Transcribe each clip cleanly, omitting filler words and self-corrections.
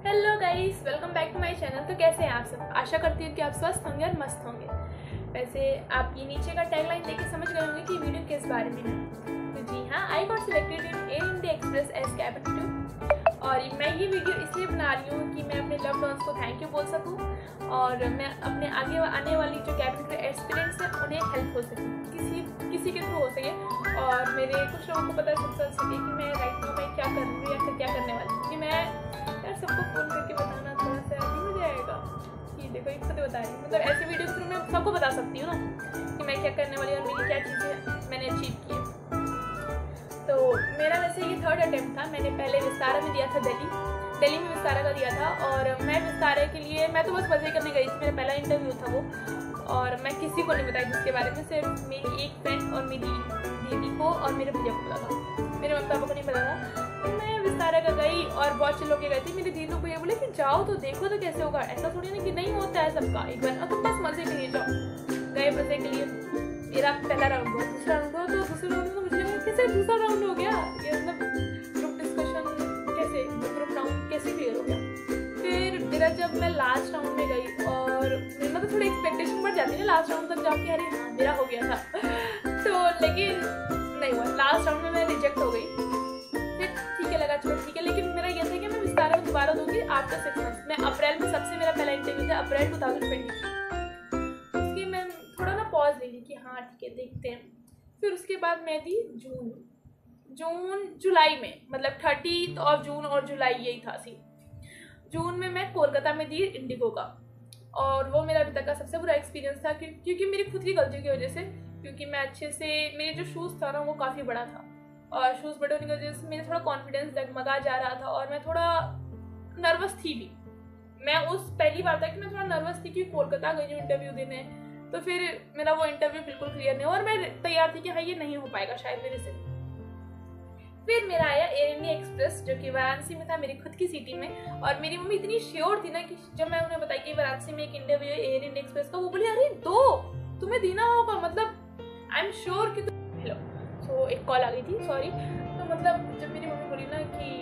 Hello guys, welcome back to my channel. तो कैसे हैं आप सब? आशा करती हूँ कि आप स्वस्थ होंगे और मस्त होंगे। वैसे आप ये नीचे का टैगलाइन देख के समझ गए होंगे कि वीडियो किस बारे में है। तो जी हाँ, I got selected in Air India Express as cabin crew. और मैं ये वीडियो इसलिए बना रही हूँ कि मैं अपने लव्ड वंस को थैंक यू बोल सकूँ और मैं अपने आगे आने वाली जो कैबिन क्रू एस्पिरेंट्स हैं उन्हें हेल्प हो सके, किसी के थ्रू हो सके और मेरे कुछ लोगों को पता चल सके कि मैं राइट नाउ मैं क्या कर रही हूँ या फिर क्या करने वाली हूँ। क्योंकि मैं यार सबको फोन करके बताना थोड़ा सा अजीब हो जाएगा कि देखो एक खुद बता रही हूँ। मतलब ऐसे वीडियो के थ्रू मैं सबको बता सकती हूँ ना कि मैं क्या करने वाली हूँ और मेरी क्या चीज़ें मैंने अचीव की है। तो मेरा वैसे ये थर्ड अटेम्प्ट था। मैंने पहले विस्तारा में दिया था, दिल्ली में विस्तारा का दिया था। और मैं विस्तारा के लिए मैं तो बस मजे करने गई थी, मेरा पहला इंटरव्यू था वो। और मैं किसी को नहीं बताई जिसके बारे में, सिर्फ मेरी एक फ्रेंड और मेरी दीदी को और मेरे भैया को पता था, मेरे मम्मी पापा को नहीं पता था। तो मैं विस्तारा का गई और बहुत से लोग गए थे। मेरी दीदी को ये बोले कि जाओ तो देखो तो कैसे होगा, ऐसा थोड़ी ना कि नहीं होता है सबका एक बार, तो बस मजे के लिए जाओ। गए मजे के लिए। मेरा पहला राउंड हुआ, दूसरा राउंड हुआ, तो दूसरे राउंड में तो मुझे लगा कैसे दूसरा राउंड हो गया, ये मतलब ग्रुप डिस्कशन कैसे, ग्रुप राउंड कैसे क्लियर हो गया। फिर मेरा जब मैं लास्ट राउंड में गई और मतलब थोड़ी एक्सपेक्टेशन बढ़ जाती है ना लास्ट राउंड तक जाके, अरे हाँ मेरा हो गया था तो लेकिन नहीं हुआ। लास्ट राउंड में मैं रिजेक्ट हो गई। फिर ठीक है लगा, चलो ठीक है, लेकिन मेरा ये था कि मैं विस्तारा में दोबारा दूंगी आफ्टर 6 मंथ्स। मैं अप्रैल में सबसे मेरा पहला इंटरव्यू था, अप्रैल 2020। उसकी मैं थोड़ा ना पॉज ले ली कि हाँ ठीक है देखते हैं। फिर उसके बाद मैं दी जुलाई में, मतलब 30 ऑफ जून और जुलाई यही था सी। जून में मैं कोलकाता में दी इंडिगो का, और वो मेरा अभी तक का सबसे बुरा एक्सपीरियंस था क्योंकि मेरी खुद की गलती की वजह से। क्योंकि मैं अच्छे से, मेरे जो शूज़ था ना वो काफ़ी बड़ा था और शूज़ बड़े होने की वजह से मेरा थोड़ा कॉन्फिडेंस डगमगा जा रहा था और मैं थोड़ा नर्वस थी भी। मैं उस पहली बार था कि मैं थोड़ा नर्वस थी कि कोलकाता गई हूँ इंटरव्यू देने। तो फिर मेरा वो इंटरव्यू बिल्कुल क्लियर नहीं हुआ और मैं तैयार थी कि हाँ ये नहीं हो पाएगा शायद मेरे से। फिर मेरा आया एयर इंडिया एक्सप्रेस जो कि वाराणसी में था, मेरी खुद की सिटी में। और मेरी मम्मी इतनी श्योर थी ना कि जब मैं उन्हें बताई कि वाराणसी में एक इंटरव्यू है एयर इंडिया एक्सप्रेस का, वो बोली अरे तुम्हें देना होगा, मतलब आई एम श्योर कि हेलो। सो एक कॉल आ गई थी, सॉरी। तो मतलब जब मेरी मम्मी बोली ना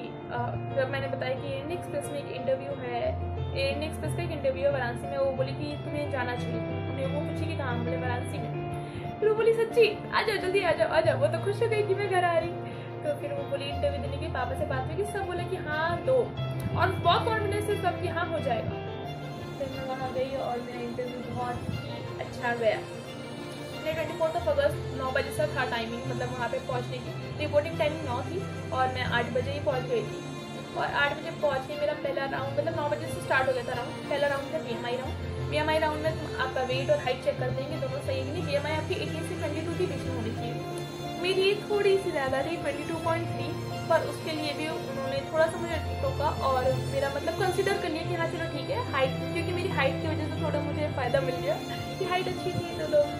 कि जब मैंने बताया कि एयर इंडिया एक्सप्रेस में एक इंटरव्यू है, एयर इंडिया एक्सप्रेस का एक इंटरव्यू है वाराणसी में, वो बोली कि तुम्हें जाना चाहिए। उन्हें वो पूछी कि कहाँ, बोले वाराणसी में। फिर वो बोली सच्ची आ जाओ जल्दी आ जाओ। वो तो खुश हो गई कि मैं घर आ रही। तो फिर वो बोली इंटरव्यू देने के पापा से बात हुई कि सब बोले कि हाँ दो, और बहुत कॉन्फिडेंस से सब कि हाँ हो जाएगा। फिर मैं वहाँ गई और मेरा इंटरव्यू बहुत ही अच्छा गया। मेरे 24 अगस्त 9 बजे से था टाइमिंग, मतलब वहाँ पे पहुँचने की रिपोर्टिंग टाइमिंग 9 थी और मैं 8 बजे ही पहुँच गई थी। और 8 बजे पहुँच के मेरा पहला राउंड, मतलब 9 बजे से स्टार्ट हो गया था राउंड। पहला राउंड था BMI राउंड में तुम आपका वेट और हाइट चेक कर देंगे, दोनों सही है कि नहीं। BMI आपकी 18 से 22 के बीच में होनी चाहिए। मेरी थोड़ी सी ज़्यादा थी 22.3, पर उसके लिए भी उन्होंने थोड़ा सा मुझे टोका और मेरा मतलब कंसिडर कर लिया कि हाँ चलो ठीक है हाइट, क्योंकि मेरी हाइट की वजह से थोड़ा मुझे फ़ायदा मिल गया कि हाइट अच्छी थी तो लोग।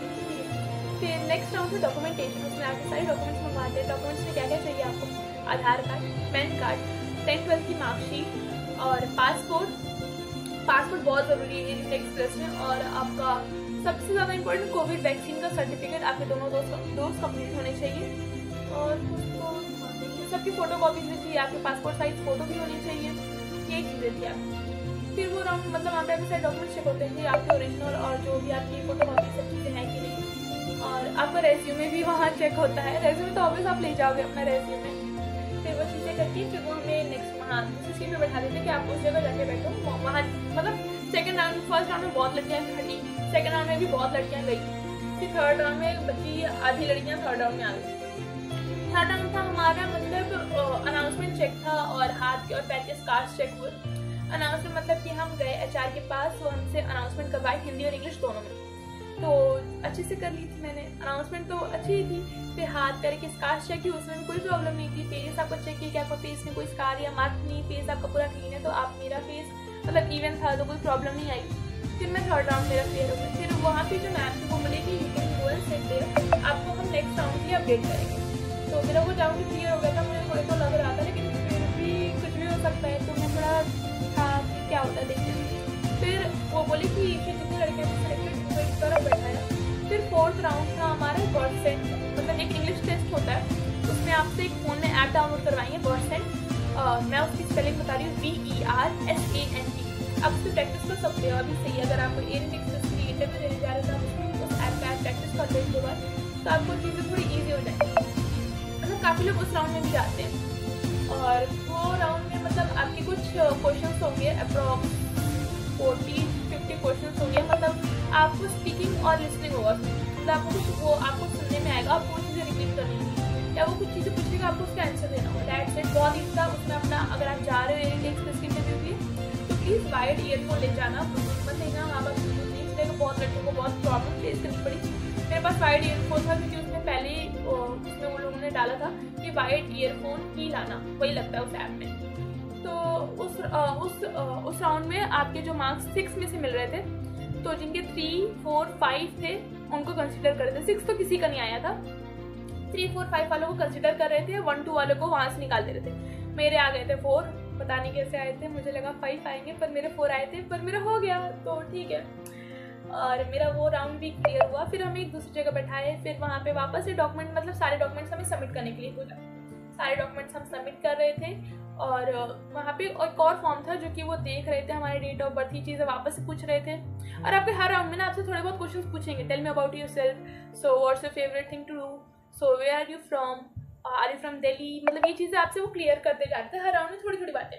फिर नेक्स्ट राउंड में डॉक्यूमेंटेशन, उसमें आपके सारे डॉक्यूमेंट्स मंगवाते हैं। डॉक्यूमेंट्स में क्या क्या चाहिए आपको, आधार कार्ड, पैन कार्ड, 10th-12th की मार्कशीट और पासपोर्ट बहुत ज़रूरी है इस एक्सप्रेस में। और आपका सबसे ज़्यादा इंपॉर्टेंट कोविड वैक्सीन का सर्टिफिकेट, आपके दोनों डोज कंप्लीट होने चाहिए। और कुछ सबकी फ़ोटो कॉपीज भी चाहिए, आपके पासपोर्ट साइज फ़ोटो भी होनी चाहिए। ये चीज़ें थी आपकी। फिर वो राउंड, मतलब वहाँ पे आपके सारे डॉक्यूमेंट्स चेक होते हैं कि आपके ओरिजिनल और जो भी आपकी फ़ोटो कॉपी सब चीज़ें हैं कि नहीं। और आपका रेज्यूमे भी वहाँ चेक होता है। रेज्यूमे तो ऑब्वियस आप ले जाओगे अपना रेज्यूमे। फिर वो चीज़ें करके फिर वो हमें नेक्स्ट वहाँ दूसरी सीट पर बैठा देते कि आप उस जगह जाके बैठो वहाँ। मतलब सेकंड राउंड, फर्स्ट राउंड में बहुत लड़कियाँ खड़ी, सेकंड राउंड में भी बहुत लड़कियाँ गई, फिर थर्ड राउंड में बची आधी लड़कियाँ थर्ड राउंड में आ गई। थर्ड राउंड था हमारा, मतलब अनाउंसमेंट चेक था और हाथ के और पैर के स्कार्स चेक हुए। अनाउंसमेंट मतलब कि हम गए HR के पास, वो हमसे अनाउंसमेंट करवाए हिंदी और इंग्लिश दोनों में। तो अच्छे से कर ली थी मैंने, अनाउंसमेंट तो अच्छी ही थी। फिर हाथ करके स्कार्स चेक की, उसमें भी कोई प्रॉब्लम नहीं थी। फेस आपको चेक किया कि आपका फेस में कोई स्कार या मार्क नहीं, फेस आपका पूरा क्लीन है। तो आप, मेरा फेस मतलब इवन था तो कोई प्रॉब्लम नहीं आई। फिर मैं थर्ड राउंड मेरा क्लियर हो गया। फिर वहाँ पे जो मैम थी वो बोले कि you can go and sit there, आपको हम नेक्स्ट राउंड के लिए अपडेट करेंगे। तो मेरा वो राउंड क्लियर हो गया था, मुझे थोड़ा तो लग रहा था, लेकिन फिर भी कुछ भी हो सकता है। तो मैं थोड़ा था कि क्या होता है देखते हैं। फिर वो बोले कि जितनी लड़कियाँ सिलेक्टेड वो इस तरह बैठाया। फिर फोर्थ राउंड था हमारा वर्डसेंट, मतलब एक इंग्लिश टेस्ट होता है, उसमें आपसे एक फ़ोन में ऐप डाउनलोड करवाएंगे वर्डसेंट। मैं उसकी स्पेलिंग बता रही हूँ, VERSENT। ANT। आप उसकी प्रैक्टिस कर सकते हो अभी सही। अगर आप ANT के लिए इंटरव्यू देने जा रहे हो तो उस ऐप का प्रैक्टिस कर लो एक दो बार, तो आपको चीज़ें थोड़ी ईजी हो जाएगी। मतलब काफ़ी लोग उस राउंड में भी जाते हैं, और वो राउंड में मतलब आपके कुछ क्वेश्चन होंगे, अप्रॉक्स 40-50 क्वेश्चन होंगे। मतलब आपको स्पीकिंग और लिसनिंग होगा, मतलब आपको कुछ वो आपको सुनने में आएगा, आपको वो चीज़ें रिपीट करनी होगी, या वो कुछ चीज़ें पूछेगा आपको उसका आंसर देना होगा। दैट्स इट, बहुत ईजी था। उसमें अपना अगर आप जा रहे हो ANT इंटरव्यू के लिए तो प्लीज़ वायर्ड ईयरफोन ले जाना, मत लेना वहाँ पर नहीं चलेगा। बहुत लड़कों को बहुत प्रॉब्लम फेस करनी पड़ी। मेरे पास वायर्ड ईयरफोन था क्योंकि उसमें पहले ही उसमें वो लोगों ने डाला था कि वायर्ड ईयरफोन ही लाना, वही लगता है उस ऐप में। तो उस राउंड में आपके जो मार्क्स 6 में से मिल रहे थे, तो जिनके 3, 4, 5 थे उनको कंसिडर कर रहे थे। 6 तो किसी का नहीं आया था, 3, 4, 5 वालों को कंसिडर कर रहे थे, 1, 2 वालों को वहाँ से निकाल दे रहे थे। मेरे आ गए थे 4, पता नहीं कैसे आए थे, मुझे लगा 5 आएंगे, पर मेरे 4 आए थे, पर मेरा हो गया तो ठीक है। और मेरा वो राउंड भी क्लियर हुआ। फिर हमें एक दूसरी जगह बैठाए, फिर वहाँ पे वापस से डॉक्यूमेंट, मतलब सारे डॉक्यूमेंट्स हमें सबमिट करने के लिए बोला। सारे डॉक्यूमेंट्स हम सबमिट कर रहे थे, और वहाँ पे एक और फॉर्म था जो कि वो देख रहे थे, हमारे डेट ऑफ बर्थ, ये चीज़ें वापस से पूछ रहे थे। और आपके हर राउंड में ना आपसे थोड़े बहुत क्वेश्चंस पूछेंगे। Tell me about yourself, so what's your favourite thing to do, so where are you from Delhi, मतलब ये चीज़ें आपसे वो क्लियर करते जाते हैं हर राउंड में थोड़ी थोड़ी बातें।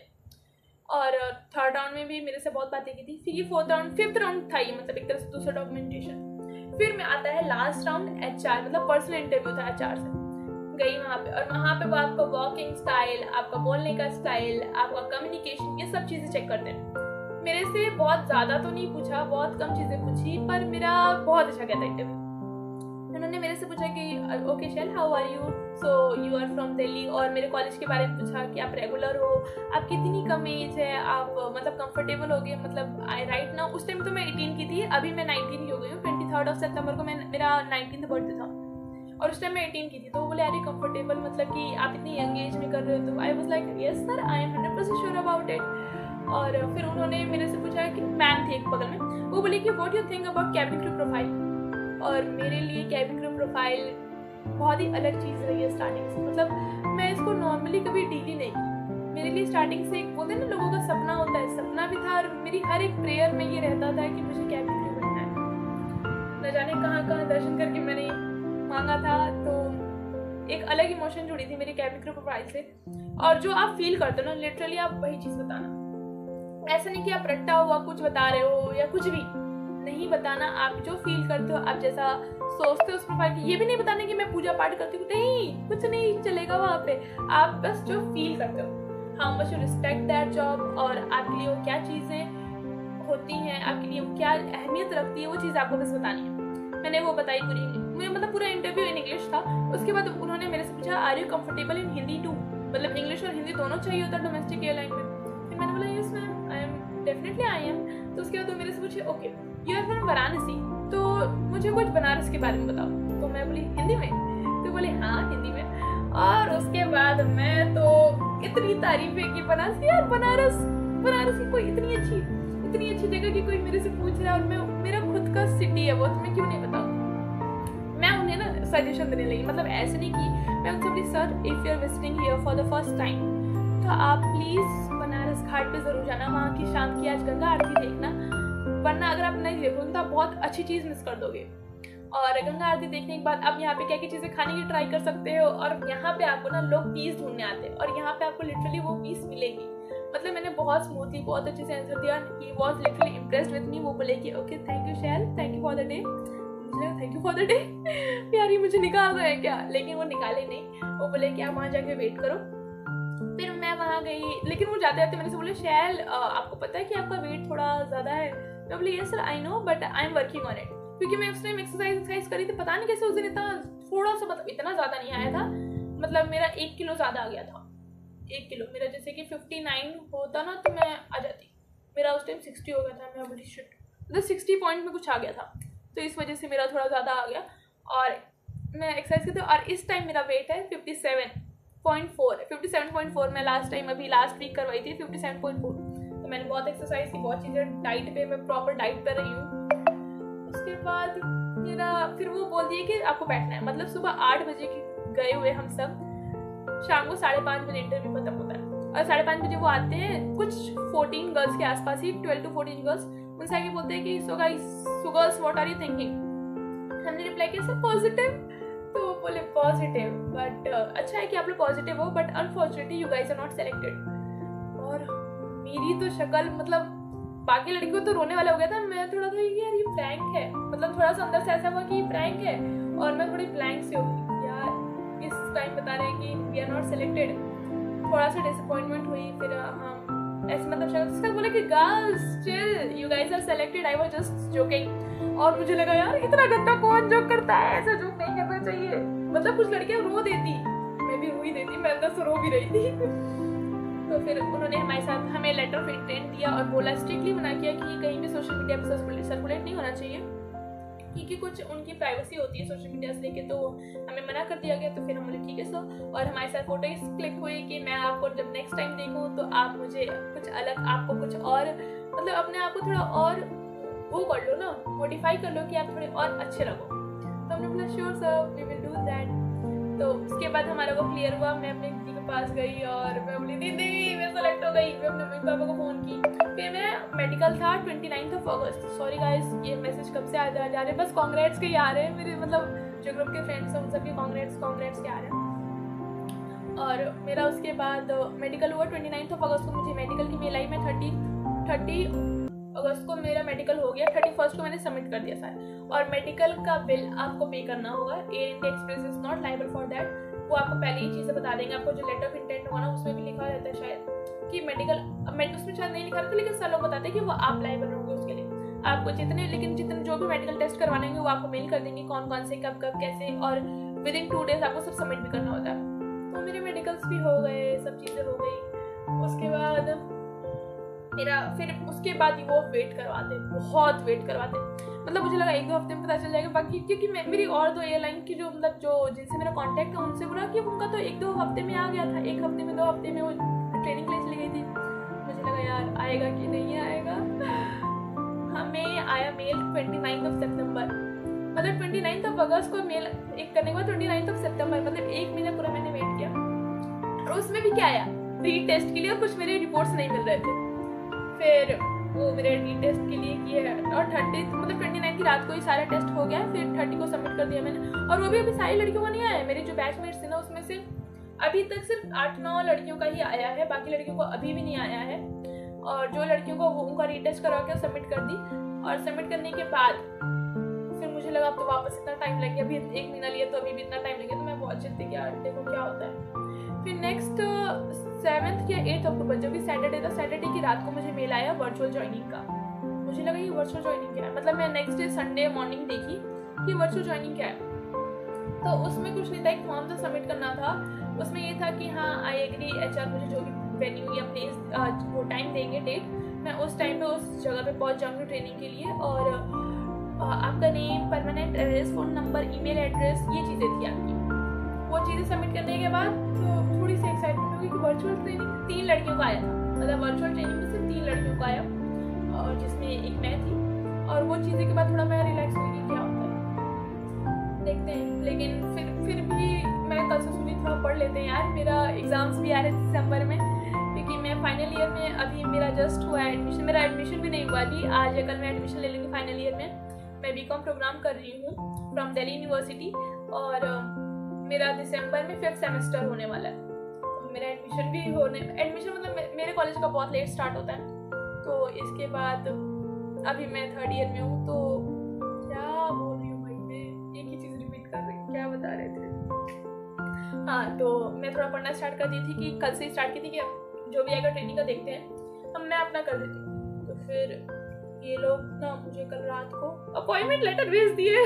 और थर्ड राउंड में भी मेरे से बहुत बातें की थी। फिर ये फिफ्थ राउंड था ये, मतलब एक तरह से दूसरा डॉक्यूमेंटेशन। फिर में आता है लास्ट राउंड HR, मतलब पर्सनल इंटरव्यू था HR से। गई वहाँ पे, और वहाँ पे वो आपका वॉकिंग स्टाइल, आपका बोलने का स्टाइल, आपका कम्युनिकेशन, ये सब चीज़ें चेक करते हैं। मेरे से बहुत ज़्यादा तो नहीं पूछा, बहुत कम चीज़ें पूछी, पर मेरा बहुत अच्छा गया था इंटरव्यू। उन्होंने मेरे से पूछा कि okay Shail, how are you, so you are from Delhi, और मेरे कॉलेज के बारे में पूछा कि आप रेगुलर हो, आपकी इतनी कम एज है, आप मतलब कंफर्टेबल हो गए, मतलब आई राइट नाउ। उस टाइम तो मैं 18 की थी, अभी मैं 19 की हो गई हूँ। 23 सितंबर को मेरा 19th बर्थडे था, और उस टाइम मैं 18 की थी। तो वो बोले आर यू कंफर्टेबल, मतलब कि आप इतनी यंग एज में कर रहे हो। तो I was like yes sir, I am 100% sure about it. और फिर उन्होंने मेरे से पूछा कि मैम थी एक बगल में, वो बोली कि what you think about cabin crew profile. और मेरे लिए कैबिन क्रू प्रोफाइल बहुत ही अलग चीज़ रही है स्टार्टिंग से। मतलब मैं इसको नॉर्मली कभी डील नहीं की। मेरे लिए स्टार्टिंग से एक बोलते हैं ना लोगों का सपना होता है, सपना भी था, और मेरी हर एक प्रेयर में ये रहता था कि मुझे कैबिन क्रू बनना है। न जाने कहाँ कहाँ दर्शन करके मैंने मांगा था। तो एक अलग इमोशन जुड़ी थी मेरी कैबिन क्रू प्रोफाइल से। और जो आप फील करते हो ना, लिटरली आप वही चीज़ बताना। ऐसा नहीं कि आप रट्टा हुआ कुछ बता रहे हो या कुछ भी नहीं बताना। आप जो फील करते हो, आप जैसा सोचते हो उस प्रोफाइल की, ये भी नहीं बताना कि मैं पूजा पाठ करती हूँ, नहीं, कुछ नहीं चलेगा वहाँ पे। आप बस जो फील करते हो, how much you respect that job, और आपके लिए वो क्या चीज़ें होती हैं, आपके लिए वो क्या अहमियत रखती है, वो चीज़ आपको बस बतानी है। मैंने वो बताई पूरी, मतलब पूरा इंटरव्यू इन इंग्लिश था। उसके बाद उन्होंने मेरे से पूछा are you comfortable in Hindi too, मतलब इंग्लिश और हिंदी दोनों चाहिए होता है डोमेस्टिक एयरलाइन में। फिर मैंने बोला yes ma'am, I am definitely I am. तो उसके बाद वो मेरे से पूछे okay you are from Varanasi, तो मुझे कुछ बनारस के बारे में बताओ। तो मैं बोली हिंदी में, तो बोले हाँ हिंदी में। और उसके बाद मैं तो इतनी तारीफें की बनारस की, यार बनारस की कोई इतनी अच्छी जगह की कोई मेरे से पूछ रहा है, और मैं मेरा खुद का सिटी है वो, तो मैं क्यों नहीं बताऊँ। मैं उन्हें ना सजेशन देने लगी, मतलब ऐसे नहीं कि मैं उनसे बोली sir if you are visiting here for the first time, तो आप प्लीज़ बनारस घाट पे ज़रूर जाना, वहाँ की शाम की आज गंगा आरती देखना, वरना अगर आप नहीं देखोगे तो आप बहुत अच्छी चीज़ मिस कर दोगे। और गंगा आरती देखने के बाद आप यहाँ पे क्या क्या चीज़ें खाने की ट्राई कर सकते हो, और यहाँ पे आपको ना लोग पीस ढूंढने आते हैं, और यहाँ पे आपको लिटरली वो पीस मिलेगी। मतलब मैंने बहुत स्मूथली बहुत अच्छे से आंसर दिया। He was literally impressed with me. वो बोले कि okay thank you Shail, thank you for the day. मुझे thank you for the day यार ये मुझे निकाल रहे हैं क्या, लेकिन वो निकाले नहीं। वो बोले कि आप वहाँ जाके वेट करो। फिर मैं वहाँ गई, लेकिन वो जाते जाते मेरे से बोले शैल आपको पता है कि आपका वेट थोड़ा ज़्यादा है। मैं बोली yes sir I know but I am working on it, क्योंकि मैं उस टाइम एक्सरसाइज करी थी। पता नहीं कैसे उस दिन इतना थोड़ा सा, मतलब इतना ज़्यादा नहीं आया था, मतलब मेरा 1 किलो ज़्यादा आ गया था। 1 किलो मेरा, जैसे कि 59 होता ना तो मैं आ जाती, मेरा उस टाइम 60 हो गया था। मैं बोली शिट, मतलब 60 पॉइंट में कुछ आ गया था, तो इस वजह से मेरा थोड़ा ज़्यादा आ गया। और मैं एक्सरसाइज करती हूँ, और इस टाइम मेरा वेट है 57.4 मैं लास्ट टाइम अभी लास्ट वीक करवाई थी 57.4। तो मैंने बहुत एक्सरसाइज की, बहुत चीज़ें, डाइट पे मैं प्रॉपर डाइट पे रही हूँ। उसके बाद मेरा फिर वो बोल दिए कि आपको बैठना है, मतलब सुबह 8 बजे गए हुए हम सब, शाम को 5:30 बजे इंटरव्यू खत्म होता है। और 5:30 बजे वो आते हैं, कुछ 14 गर्ल्स के आसपास ही, 12 to 14 गर्ल्स। उनसे आके बोलते हैं कि so girls what are you thinking. हमने रिप्लाई किया सर पॉजिटिव। तो वो बोले पॉजिटिव, बट अच्छा है कि आप लोग पॉजिटिव हो, but unfortunately you guys are not selected. और मेरी तो शक्ल, मतलब बाकी लड़कियों तो रोने वाला हो गया था, मैं थोड़ा था यार ये प्रैंक है, मतलब थोड़ा सा अंदर से ऐसा हुआ कि ये प्रैंक है, और मैं थोड़ी ब्लैंक से हो गई यार। इस टाइम बता रहे हैं कि वी आर नॉट सेलेक्टेड, थोड़ा सा डिसअपॉइंटमेंट हुई। फिर हम ऐसे मतलब शक्ल बोले कि girls chill, you guys are selected, I was just joking. और मुझे लगा यार इतना गंदा कौन जोक करता है, ऐसा जोक नहीं करना चाहिए। मतलब कुछ लड़कियां रो देती, मैं भी रो ही देती, मैं अंदर से रो भी रही थी। तो फिर उन्होंने हमारे साथ हमें लेटर ऑफ इंटेंट दिया और बोला, स्ट्रिक्टली मना किया कि कहीं भी सोशल मीडिया पर सर्कुलेट नहीं होना चाहिए, क्योंकि कुछ उनकी प्राइवेसी होती है सोशल मीडिया से लेके। तो हमें मना कर दिया गया। तो फिर हम बोले ठीक है सर। और हमारे साथ फोटो क्लिक हुई कि मैं आपको जब नेक्स्ट टाइम देखूं तो आप मुझे कुछ अलग, आपको कुछ और, मतलब अपने आप को थोड़ा और वो कर लो ना, मॉडिफाई कर लो कि आप थोड़े और अच्छे लगो। तो हमने बोला sure sir, we will do that. तो उसके बाद हमारा वो क्लियर हुआ। मैं अपनी दीदी के पास गई और मैं बोली दीदी मैं सेलेक्ट हो गई। मैं अपने मम्मी पापा को फ़ोन की। फिर मेरा मेडिकल था 29 अगस्त। सॉरी गाइस, ये मैसेज कब से आ जा रहे हैं, बस कांग्रेट्स के ही आ रहे हैं मेरे, मतलब जो ग्रुप के फ्रेंड्स हैं उन सबके कांग्रेट्स के आ रहे हैं। और मेरा उसके बाद मेडिकल हुआ 29 अगस्त को। मुझे मेडिकल की मेल आई। मैं 30 अगस्त को मेरा मेडिकल हो गया। 31 को मैंने सबमिट कर दिया सारा। और मेडिकल का बिल आपको पे करना होगा। Air India Express is not liable for that. वो आपको पहले ही चीज़ें बता देंगे। आपको जो लेटर ऑफ इंटेंट होगा ना उसमें भी लिखा रहता है शायद कि मेडिकल, उसमें शायद नहीं लिखा रहता, लेकिन सर लोग बताते हैं कि वो आप लाइबल होंगे उसके लिए। आपको जितने जो भी मेडिकल टेस्ट करवाने होंगे वो आपको मेल कर देंगे, कौन कौन से कब कैसे, और विद इन 2 डेज आपको सब सबमिट भी करना होता है। तो मेरे मेडिकल्स भी हो गए, सब चीज़ें हो गई। उसके बाद मेरा फिर उसके बाद ही वो वेट करवाते, बहुत वेट करवाते। मतलब मुझे लगा 1-2 हफ्ते में पता चल जाएगा। बाकी क्योंकि मेरी और 2 एयरलाइन की जो मतलब जो जिनसे मेरा कांटेक्ट था उनसे बोला कि उनका तो 1-2 हफ्ते में आ गया था, 1 हफ्ते में 2 हफ्ते में वो ट्रेनिंग के लिए चली गई थी। मुझे लगा यार आएगा कि नहीं आएगा। हमें आया मेल 29 सितंबर, मतलब 29 अगस्त को मेल एक करने के बाद 29 सितंबर, मतलब 1 महीना पूरा मैंने वेट किया। और उसमें भी क्या आया, री टेस्ट के लिए, और कुछ मेरे रिपोर्ट्स नहीं मिल रहे थे। फिर वो मेरे री टेस्ट के लिए किया और 30 मतलब 29 की रात को ही सारा टेस्ट हो गया। फिर 30 को सबमिट कर दिया मैंने। और वो भी अभी सारी लड़कियों को नहीं आया है। मेरे जो बैचमेट्स थे ना उसमें से अभी तक सिर्फ 8-9 लड़कियों का ही आया है, बाकी लड़कियों को अभी भी नहीं आया है। और जो लड़कियों को वो उनका री टेस्ट करवा के सबमिट कर दी। और सबमिट करने के बाद फिर मुझे लगा अब तो वापस इतना टाइम लग गया, अभी 1 महीना लिया तो अभी भी इतना टाइम लगे। तो मैं बहुत चिंतित कि यार देखो क्या होता है। फिर नेक्स्ट 7 या 8 अक्टूबर, जो भी सैटरडे था, सैटरडे की रात को मुझे मेल आया वर्चुअल ज्वाइनिंग का। मुझे लगा ये वर्चुअल ज्वाइनिंग क्या है, मतलब मैं नेक्स्ट डे संडे मॉर्निंग देखी कि वर्चुअल ज्वाइनिंग क्या है। तो उसमें कुछ नहीं था, एक फॉर्म था सबमिट करना था। उसमें ये था कि हाँ आई एग्री, एचआर मुझे जो भी वेन्यू या प्लेस वो टाइम देंगे, डेट, मैं उस टाइम पे उस जगह पे पहुंच जाऊंगी ट्रेनिंग के लिए। और आपका name, permanent address, phone number, email address, ये चीज़ें थी आपकी। वो चीज़ें सबमिट करने के बाद तो थोड़ी सी एक्साइटमेंट होगी कि वर्चुअल ट्रेनिंग 3 लड़कियों का आया था, मतलब वर्चुअल ट्रेनिंग में सिर्फ 3 लड़कियों का आया, और जिसमें एक मैं थी। और वो चीज़ें के बाद थोड़ा मैं रिलैक्स हुई कि क्या होता है देखते हैं। लेकिन फिर भी मैं कल से सोची थोड़ा पढ़ लेते हैं यार, मेरा एग्ज़ाम्स भी आ रहे थे दिसंबर में, क्योंकि मैं फाइनल ईयर में अभी मेरा जस्ट हुआ है एडमिशन। मेरा एडमिशन भी नहीं हुआ अभी, आज या कल मैं एडमिशन ले लूँगी फाइनल ईयर में। मैं बीकॉम प्रोग्राम कर रही हूँ फ्रॉम दिल्ली यूनिवर्सिटी, और मेरा दिसंबर में 5th सेमेस्टर होने वाला है। तो मेरा एडमिशन मतलब मेरे कॉलेज का बहुत लेट स्टार्ट होता है। तो इसके बाद अभी मैं 3rd ईयर में हूँ। तो क्या बोल रही हूँ भाई, मैं एक ही चीज़ रिपीट कर रही हूँ, क्या बता रहे थे। हाँ, तो मैं थोड़ा पढ़ना स्टार्ट कर दी थी कि कल से स्टार्ट की थी कि अब जो भी आएगा ट्रेनिंग का देखते हैं, अब मैं अपना कर देती हूँ। तो फिर ये लोग ना मुझे कल रात को अपॉइंटमेंट लेटर भेज दिए।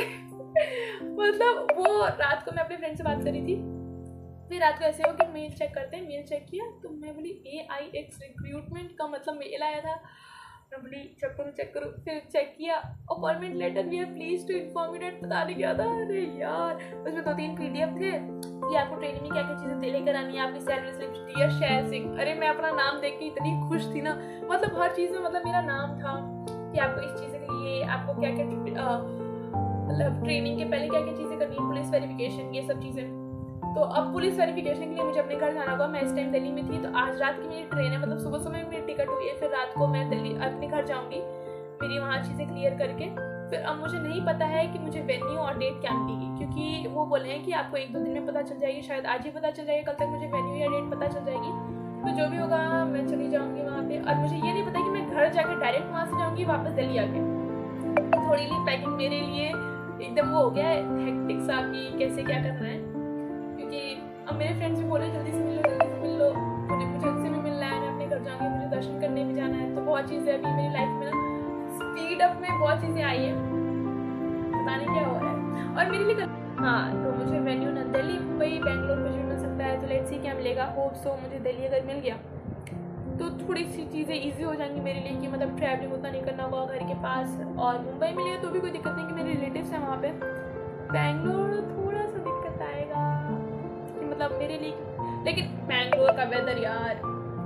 मतलब वो रात को मैं अपने फ्रेंड से बात करी थी, फिर रात को ऐसे हो कि मेल चेक करते हैं, मेल चेक किया तो मैं बोली AIX रिक्रूटमेंट का मतलब मेल आया था। मैं बोली चेक करो। फिर चेक किया, appointment letter, we are please to inform you that, पता नहीं क्या था। अरे यार, उसमें 2-3 PDF थे कि आपको ट्रेनिंग में क्या क्या चीज़ें लेकर आनी है, आपकी सैलरी स्लिप, डियर शेयर सिंह। अरे मैं अपना नाम देख के इतनी खुश थी ना, मतलब हर चीज़ में मतलब मेरा नाम था कि आपको इस चीज़ के लिए आपको क्या क्या मतलब ट्रेनिंग के पहले क्या क्या चीज़ें करनी है, पुलिस वेरिफिकेशन, ये सब चीज़ें। तो अब पुलिस वेरिफिकेशन के लिए मुझे अपने घर जाना होगा। मैं इस टाइम दिल्ली में थी, तो आज रात की मेरी ट्रेन है, मतलब सुबह सुबह मेरी टिकट हुई है, फिर रात को मैं दिल्ली अपने घर जाऊँगी मेरी वहाँ चीज़ें क्लियर करके। फिर अब मुझे नहीं पता है कि मुझे वेन्यू और डेट क्या मिलेगी, क्योंकि वो बोले हैं कि आपको 1-2 दिन में पता चल जाएगी, शायद आज ही पता चल जाएगी, कल तक मुझे वेन्यू या डेट पता चल जाएगी। तो जो भी होगा मैं चली जाऊँगी वहाँ पे। और मुझे ये नहीं पता कि मैं घर जाके डायरेक्ट वहाँ से जाऊँगी वापस दिल्ली आके। थोड़ी ली पैकिंग मेरे लिए एकदम वो हो गया है हेक्टिक सा कि कैसे क्या करना है, क्योंकि अब मेरे फ्रेंड्स भी बोले जल्दी से मिल लो, जल्दी से मिल लो, मुझे उनसे भी मिलना है, मैं अपने घर जाऊँगी, मुझे दर्शन करने भी जाना है। तो बहुत चीज़ें अभी मेरी लाइफ में ना स्पीड अप में बहुत चीज़ें आई है, पता नहीं क्या हो रहा है। और मेरे लिए हाँ, तो मुझे वेन्यू ना दिल्ली, मुंबई, बेंगलोर कुछ भी मिल सकता है, तो लेट्स सी क्या मिलेगा। होप सो मुझे दिल्ली अगर मिल गया तो थोड़ी सी चीज़ें ईजी हो जाएंगी मेरे लिए, कि मतलब ट्रैवलिंग उतना नहीं करना होगा घर के पास। और मुंबई में लिया तो भी कोई दिक्कत नहीं, कि मेरे रिलेटिव्स हैं वहाँ पे। बेंगलोर थोड़ा सा दिक्कत आएगा कि मतलब मेरे लिए, लेकिन बेंगलोर का वेदर यार,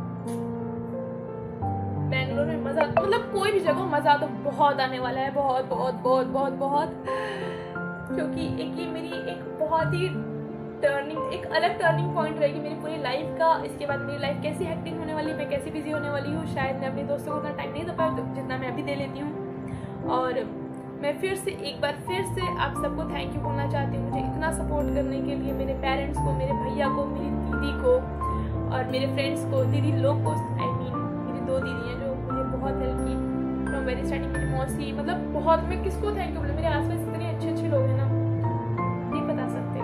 बेंगलोर में मज़ा, मतलब कोई भी जगह मज़ा तो बहुत आने वाला है, बहुत बहुत बहुत बहुत बहुत, क्योंकि एक ये मेरी एक बहुत ही एक अलग टर्निंग पॉइंट रहेगी मेरी पूरी लाइफ का। इसके बाद मेरी लाइफ कैसी हेक्टिक होने वाली, मैं कैसे बिजी होने वाली हूँ, शायद मैं अपने दोस्तों को उतना टाइम नहीं दे पाऊँ जितना मैं अभी दे लेती हूँ। और मैं फिर से एक बार फिर से आप सबको थैंक यू बोलना चाहती हूँ, मुझे इतना सपोर्ट करने के लिए, मेरे पेरेंट्स को, मेरे भैया को, मेरी दीदी को और मेरे फ्रेंड्स को, दीदी लोग को, आई मीन मेरी 2 दीदी हैं जो मुझे बहुत हेल्प की फ्रॉम वेरी स्टार्टिंग, मेरी मौसी, मतलब बहुत, मैं किसको थैंक यू बोलूँ, मेरे आसपास इतने अच्छे अच्छे लोग हैं ना, नहीं बता सकते।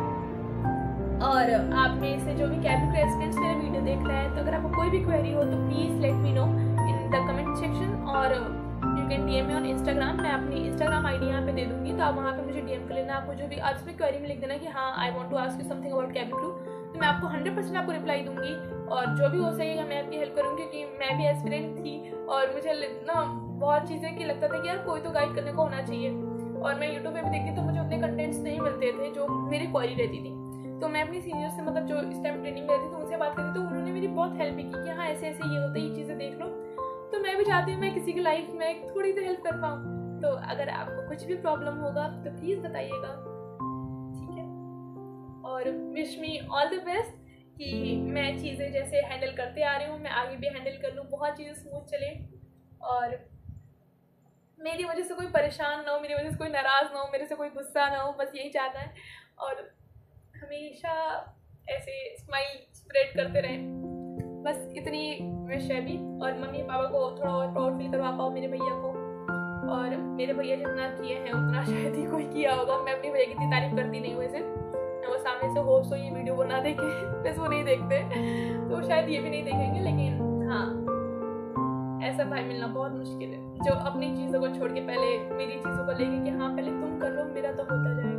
और आप में से जो भी कैबिन रेसिडेंट्स मेरा वीडियो देख रहे हैं, तो अगर आपको कोई भी क्वेरी हो तो please let me know in the comment section, और you can DM me on Instagram. मैं अपनी इंस्टाग्राम ID यहाँ पे दे दूँगी, तो आप वहाँ पे मुझे DM कर लेना। आपको जो भी आज में क्वेरी में लिख देना कि हाँ I want to ask you something about cabin crew, तो मैं आपको 100% आपको रिप्लाई दूँगी। और जो भी हो सकेगा मैं आपकी हेल्प करूँगी, क्योंकि मैं भी एस्पिरेंट थी और मुझे ना बहुत चीज़ें कि लगता था कि यार कोई तो गाइड करने को होना चाहिए। और मैं यूट्यूब पे भी देखती तो मुझे उतने कंटेंट्स नहीं मिलते थे जो मेरी क्वेरी रहती थी। तो मैं अपनी सीनियर से, मतलब जो इस टाइम ट्रेनिंग में रहती थी, उनसे बात करती, तो उन्होंने मेरी बहुत हेल्प की कि हाँ ऐसे ऐसे ये होता है, ये चीज़ें देख लो। तो मैं भी चाहती हूँ मैं किसी की लाइफ में थोड़ी तो हेल्प कर पाऊँ। तो अगर आपको कुछ भी प्रॉब्लम होगा तो प्लीज़ बताइएगा, ठीक है। और wish me all the best कि मैं चीज़ें जैसे हैंडल करते आ रही हूँ मैं आगे भी हैंडल कर लूँ, बहुत चीज़ें स्मूथ चले और मेरी वजह से कोई परेशान ना हो, मेरी वजह से कोई नाराज़ ना हो, मेरे से कोई गुस्सा ना हो, बस यही चाहना है। और हमेशा ऐसे स्माइल स्प्रेड करते रहें, बस इतनी विश है अभी। और मम्मी पापा को थोड़ा और प्राउड फील करवा पाओ, मेरे भैया को। और मेरे भैया जितना किए हैं उतना शायद ही कोई किया होगा। मैं अपनी भैया की इतनी तारीफ करती नहीं हूँ वैसे, वो सामने से होप सो ये वीडियो को ना देखे, वैसे वो नहीं देखते तो शायद ये भी नहीं देखेंगे। लेकिन हाँ, ऐसा भाई मिलना बहुत मुश्किल है जो अपनी चीज़ों को छोड़ के पहले मेरी चीज़ों को लेके कि हाँ पहले तुम कर लो, मेरा तो होता जाएगा।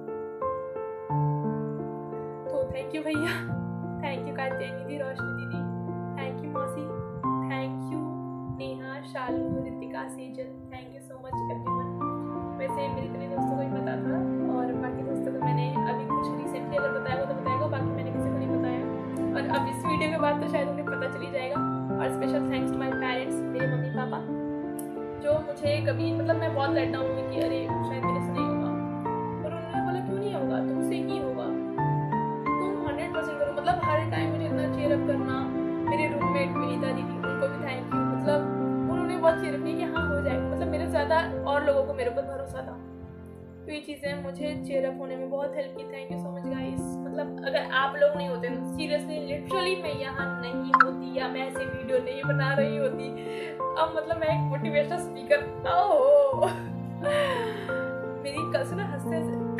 तो थैंक यू भैया, थैंक यू कात्यायनी दीदी, रोशनी दीदी, थैंक यू मौसी, thank you Neha, Shalu, Ritika, Sejal, thank you so much everyone. वैसे मेरे इतने दोस्तों को ही पता था और बाकी दोस्तों को मैंने अभी कुछ रिसेंटली अगर बताया हो तो बताएगा, बाकी मैंने किसी को नहीं बताया। और अब इस वीडियो के बाद तो शायद उन्हें पता चली जाएगा। और special thanks to my parents, मेरे मम्मी पापा, जो मुझे कभी, मतलब मैं बहुत लेट डाउन हुई कि अरे शायद मेरे से नहीं होगा, और उन्होंने बोला क्यों नहीं होगा, तुमसे ही होगा, तुम 100% करो। मतलब हर टाइम मुझे इतना चीयर अप करना। मेरे रूममेट विनीता दीदी, उनको भी थैंक यू, मतलब उन्होंने बहुत चीयर अप किया कि हाँ हो जाएगा। मतलब मेरे ज़्यादा और लोगों को मेरे ऊपर भरोसा था, तो ये चीज़ें मुझे चीयर अप होने में बहुत हेल्प की। Thank you so much guys. मतलब अगर आप लोग नहीं होते तो सीरियसली लिटरली मैं यहाँ नहीं होती, या मैं ऐसे वीडियो नहीं बना रही होती। अब मतलब मैं एक मोटिवेशनल स्पीकर, ओह मेरी कल से ना हंसते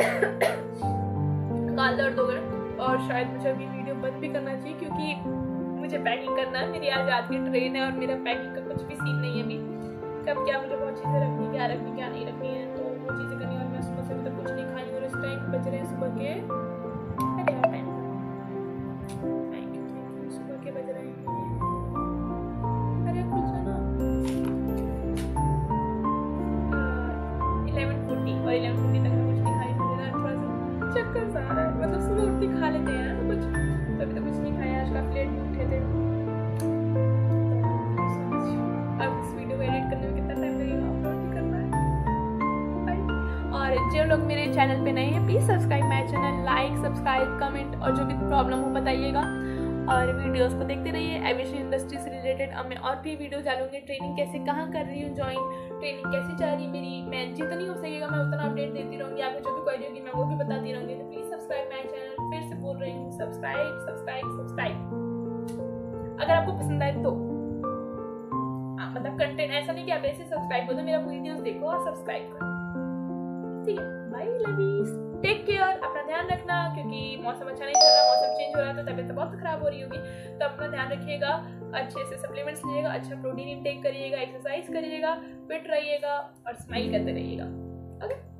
गाल दर्द हो गए, और शायद मुझे अभी वीडियो बंद भी करना चाहिए क्योंकि मुझे पैकिंग करना है। मेरी आज रात की ट्रेन है और मेरा पैकिंग का कुछ भी सीन नहीं है अभी, कब क्या मुझे बहुत चीज़ें रखनी, क्या रखनी क्या नहीं रखनी है, तो वो चीज़ें करनी। और मैं सुबह से अभी तक कुछ नहीं खाई, और इस टाइम बज रहे हैं सुबह के, अरे यार टाइम, थैंक यू, सुबह के बज रहे हैं, अरे कुछ है ना 11:40, और 11:40 तक मैं कुछ नहीं खाई। मुझे ना थोड़ा सा चक्कर सा आ रहा है, मतलब सुबह उठती खा लेते हैं ना कुछ, तो अभी तो कुछ नहीं खाया, आज काफ़ी लेट भी उठे थे। अब इस वीडियो को एडिट करने में कितना टाइम लगेगा, अपलोड भी करना है। और जो लोग मेरे चैनल पे नए हैं please subscribe my channel, like subscribe comment, और जो भी प्रॉब्लम हो बताइएगा। और वीडियोस को देखते रहिए एविएशन इंडस्ट्री से रिलेटेड। अब मैं और भी वीडियो डालूंगी, ट्रेनिंग कैसे कहाँ कर रही हूँ ज्वाइन, ट्रेनिंग कैसे जा रही है मेरी, मैं जितनी हो सकेगा मैं उतना अपडेट देती रहूँगी। आपको जो भी क्वेरी होगी मैं वो भी बताती रहूँगी। तो प्लीज़ सब्सक्राइब माई चैनल, फिर से बोल रही हूँ सब्सक्राइब सब्सक्राइब सब्सक्राइब, अगर आपको पसंद आए तो। मतलब कंटेंट ऐसा नहीं कि आप ऐसे सब्सक्राइब करो, मेरा वीडियोस देखो और सब्सक्राइब करो। ठीक है, बाय लवीज, टेक केयर, अपना ध्यान रखना, क्योंकि मौसम अच्छा नहीं चल रहा, मौसम चेंज हो रहा है तो तबीयत बहुत खराब हो रही होगी। तो अपना ध्यान रखिएगा, अच्छे से सप्लीमेंट्स लीजिएगा, अच्छा प्रोटीन इंटेक करिएगा, एक्सरसाइज करिएगा, फिट रहिएगा और स्माइल करते रहिएगा। ओके।